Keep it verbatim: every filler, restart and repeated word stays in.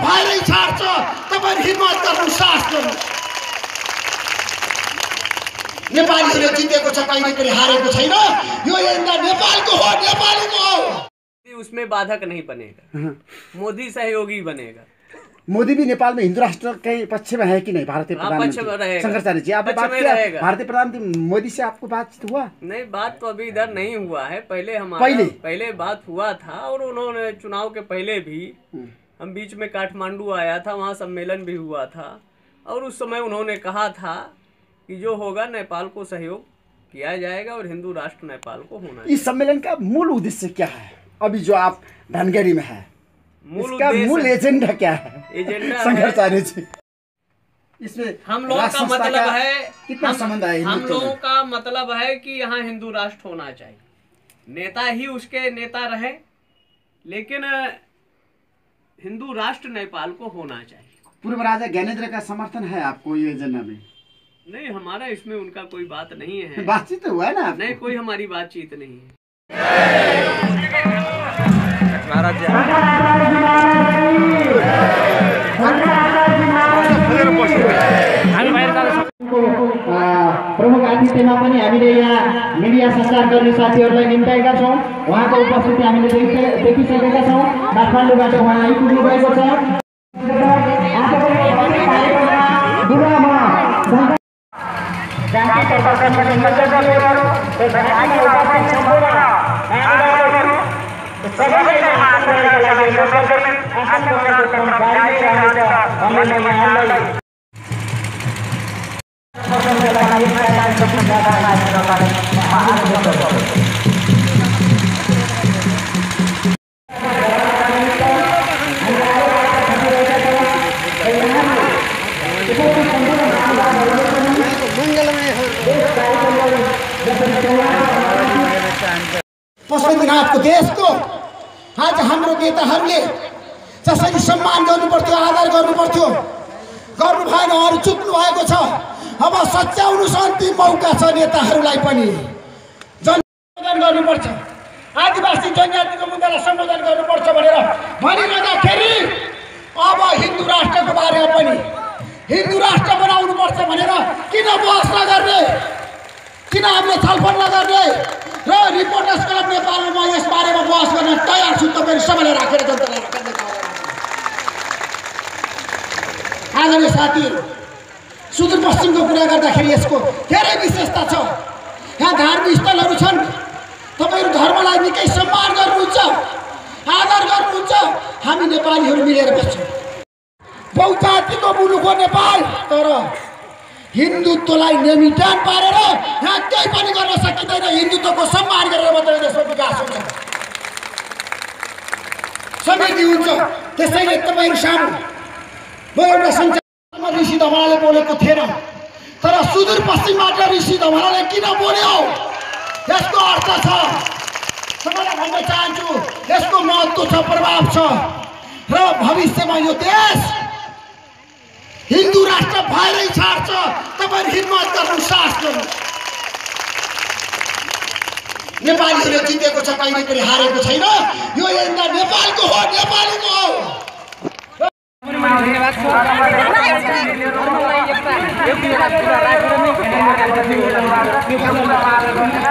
भएरै छाड्छ। तपाईहरु हिम्मत गर्नु, साहस गर्नु। नेपालीले जितेको छ, कहिले पनि हारेको छैन। यो यन्दा नेपालको हो, नेपालीको हो। उसमें बाधक नहीं बनेगा, मोदी सहयोगी बनेगा। मोदी भी नेपाल में हिंदू राष्ट्र के पक्ष में है कि नहीं? भारतीय प्रधानमंत्री शंकराचार्य जी, आपने बात किया भारतीय प्रधानमंत्री मोदी से? आपको बातचीत हुआ? नहीं, बात तो अभी इधर नहीं हुआ है। पहले हमारा पहले पहले बात हुआ था, और उन्होंने चुनाव के पहले भी हम बीच में काठमांडू आया था, वहाँ सम्मेलन भी हुआ था, और उस समय उन्होंने कहा था कि जो होगा नेपाल को सहयोग किया जाएगा और हिंदू राष्ट्र नेपाल को होना। इस सम्मेलन का मूल उद्देश्य क्या है? अभी जो आप धनगढ़ी में है, मूल इसका मूल एजेंडा क्या है? एजेंडा शंकराचार्य जी, इसमें हम लोगों का मतलब है, कितना संबंध है? हम लोगों का मतलब है कि यहाँ हिंदू राष्ट्र होना चाहिए, नेता ही उसके नेता रहे, लेकिन हिंदू राष्ट्र नेपाल को होना चाहिए। पूर्व राजा ज्ञानेंद्र का समर्थन है आपको ये एजेंडा में? नहीं, हमारा इसमें उनका कोई बात नहीं है। बातचीत हुआ है ना? नहीं, कोई हमारी बातचीत नहीं है। प्रमुख अतिथिमा पनि हामीले यहाँ मिडिया सञ्चार गर्ने साथीहरूलाई निम्ताएका छौँ। उहाँको उपस्थिति हामीले देखिसकेका छौँ। काठमाडौँबाट उहाँ आइपुग्नु भएको छ। पशुपतिनाथको देशको आज हाम्रो नेताहरूले जसरी सम्मान गर्नु पर्थ्यो, आदर गर्नु पर्थ्यो, गर्नु भएन, अरू चुक्नु भएको छ। अब सच्याउनु अन्तिम मौका छ नेताहरूलाई पनि। जनसम्बोधन गर्नुपर्छ, आदिवासी जनजातिको मुद्दालाई सम्बोधन गर्नुपर्छ भनेर भनिरहँदाखेरि अब हिन्दू राष्ट्रको बारेमा पनि हिन्दू राष्ट्र बनाउनुपर्छ भनेर किन बहस नगर्ने, किन हामीले छलफल नगर्ने? र रिपोर्टर्स क्लब नेपालमा म यस बारेमा बहस गर्न तयार छु। तपाईहरु सबैले राखेर जनतालाई राख्न। आदरणीय साथीहरु, सुदूरपश्चिमको कुरा गर्दाखेरि यसको धेरै विशेषता छ। यहाँ धार्मिक स्थलहरू छन्। तपाईहरु धर्मलाई निकै सम्मान गर्नुहुन्छ, आदर गर्नुहुन्छ। हामी नेपालीहरु मिलेर बस्छौँ। बहुजातिको मुलुक हो नेपाल, तर हिन्दुत्वलाई नेमिटान पारेर यहाँ केही पनि गर्न सकिँदैन। हिन्दुत्वको सम्मान गरेर मात्रै देशको विकास हुन्छ, समृद्धि हुन्छ। त्यसैले तपाईहरु सामु म एउटा सञ्चारमा ऋषि धमलाले बोलेको थिएन, तर सुदूरपश्चिमबाट ऋषि धमलाले किन बोल्यो यसको अर्थ छ। सबैलाई भन्न चाहन्छु, यसको महत्त्व छ, प्रभाव छ, र भविष्यमा यो देश हिन्दू राष्ट्र भएरै छाड्छ। तपाईहरु हिम्मत गर्नु, साहस गर्नु। नेपालीले जितेको छ, कहिले पनि हारेको छैन। यो यन्दा नेपालको हो, नेपालीको हो।